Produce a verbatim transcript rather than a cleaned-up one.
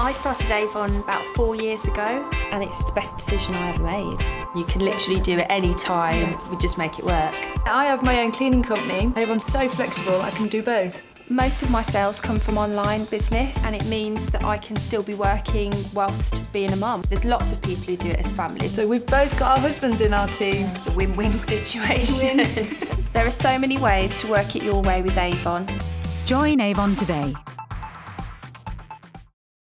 I started Avon about four years ago and it's the best decision I ever made. You can literally do it any time, we just make it work. I have my own cleaning company. Avon's so flexible, I can do both. Most of my sales come from online business and it means that I can still be working whilst being a mum. There's lots of people who do it as families. So we've both got our husbands in our team. It's a win-win situation. There are so many ways to work it your way with Avon. Join Avon today.